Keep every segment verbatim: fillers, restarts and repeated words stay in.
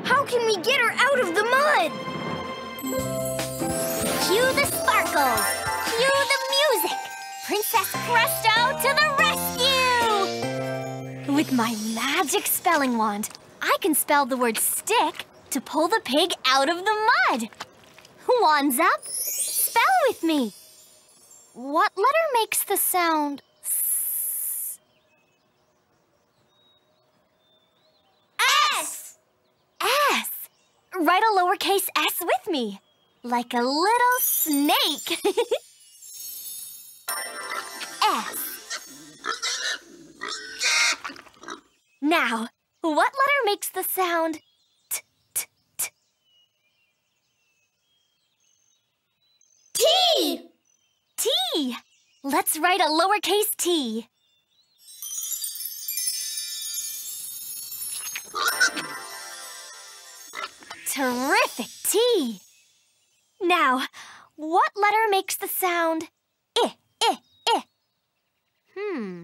How can we get her out of the mud? Cue the sparkles! Cue the music! Princess Presto to the rescue! With my magic spelling wand, I can spell the word stick to pull the pig out of the mud. Wands up, spell with me. What letter makes the sound S? S! S. Write a lowercase s with me, like a little snake. S. Now, what letter makes the sound t, t, t? T! T. Let's write a lowercase t. Terrific, T. Now, what letter makes the sound I, I, I? Hmm.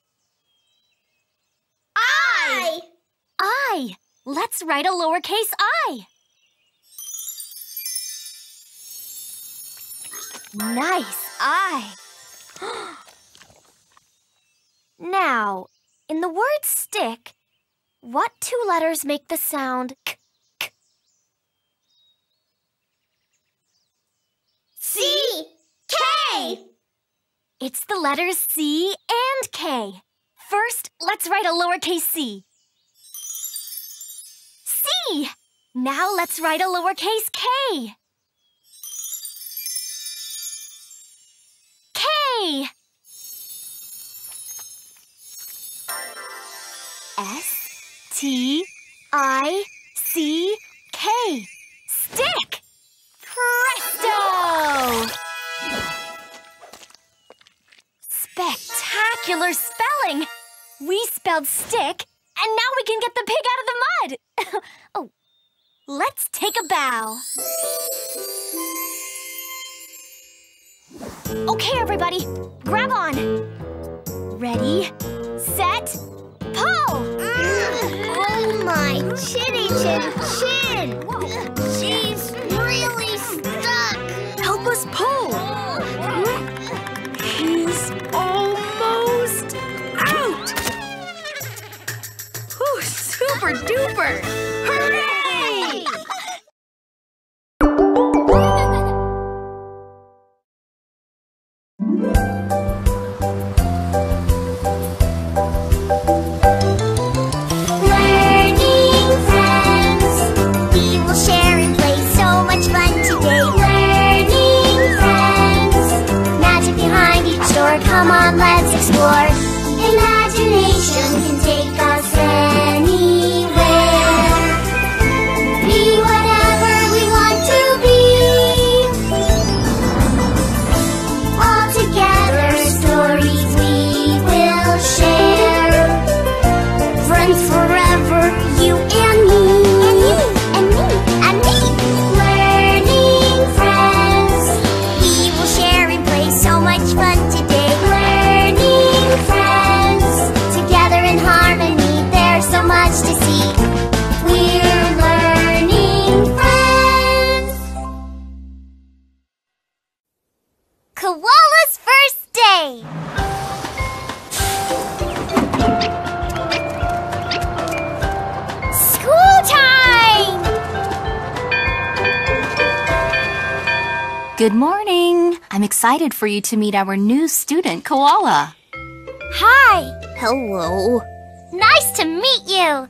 I! I. Let's write a lowercase I. Nice I. Now, in the word stick, what two letters make the sound k, k? C! K! It's the letters C and K. First, let's write a lowercase c. C! Now let's write a lowercase k. K! S T I C K. Stick! Presto! Spectacular spelling! We spelled stick, and now we can get the pig out of the mud! Oh, let's take a bow. Okay, everybody, grab on. Ready, set, pull! Oh my chinny chin chin! She's really stuck! Help us pull! He's almost out! Whew, super duper! Hooray! Come on, let's explore. Imagination can take us anywhere. Be whatever we want to be. All together, stories we will share. Friends forever, you and me. And you, and me, and me. Learning friends. We will share and play so much fun today. So much to see. We're learning friends. Koala's first day. School time! Good morning. I'm excited for you to meet our new student, Koala. Hi. Hello. Nice to meet you.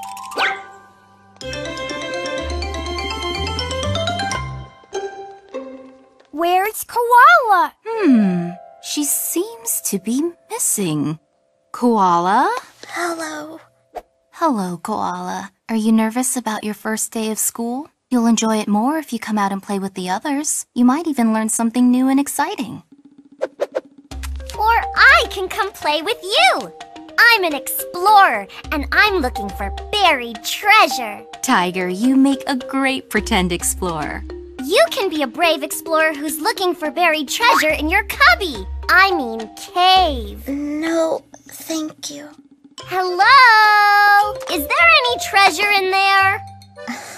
Where's Koala? Hmm, she seems to be missing. Koala? Hello. Hello, Koala. Are you nervous about your first day of school? You'll enjoy it more if you come out and play with the others. You might even learn something new and exciting. Or I can come play with you. I'm an explorer, and I'm looking for buried treasure. Tiger, you make a great pretend explorer. You can be a brave explorer who's looking for buried treasure in your cubby. I mean cave. No, thank you. Hello? Is there any treasure in there?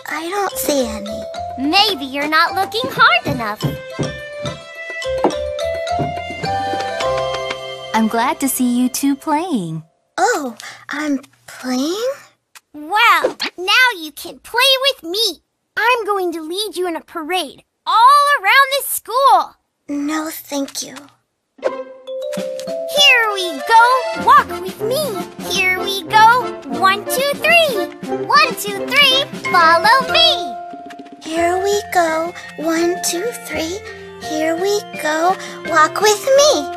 I don't see any. Maybe you're not looking hard enough. I'm glad to see you two playing. Oh, I'm playing? Well, now you can play with me. I'm going to lead you in a parade all around the school. No, thank you. Here we go, walk with me. Here we go, one, two, three. One, two, three, follow me. Here we go, one, two, three. Here we go, walk with me.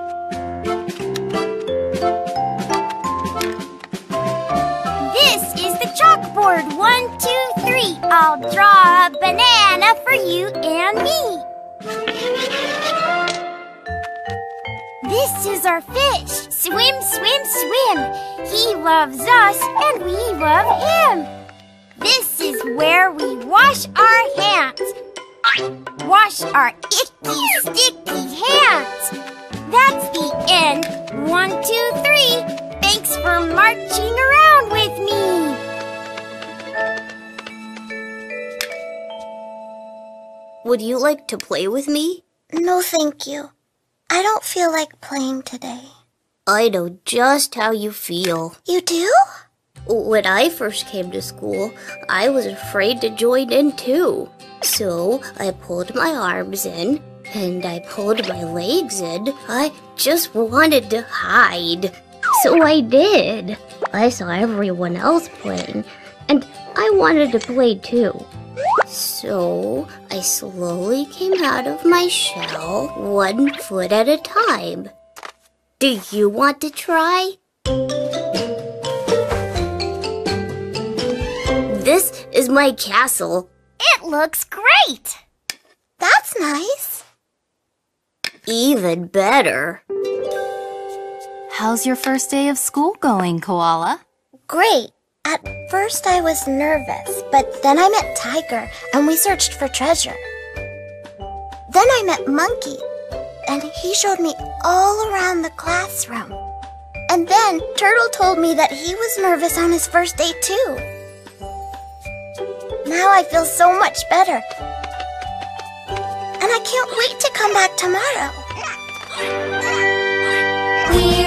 This is the chalkboard, one, two, three. I'll draw a banana for you and me. This is our fish. Swim, swim, swim. He loves us and we love him. This is where we wash our hands. Wash our icky, sticky hands. That's the end. One, two, three. Thanks for marching around with me. Would you like to play with me? No, thank you. I don't feel like playing today. I know just how you feel. You do? When I first came to school, I was afraid to join in too. So I pulled my arms in, and I pulled my legs in. I just wanted to hide. So I did. I saw everyone else playing, and I wanted to play too. So I slowly came out of my shell, one foot at a time. Do you want to try? This is my castle. It looks great. That's nice. Even better. How's your first day of school going, Koala? Great. At first I was nervous, but then I met Tiger and we searched for treasure. Then I met Monkey, and he showed me all around the classroom. And then Turtle told me that he was nervous on his first day too. Now I feel so much better. And I can't wait to come back tomorrow. We're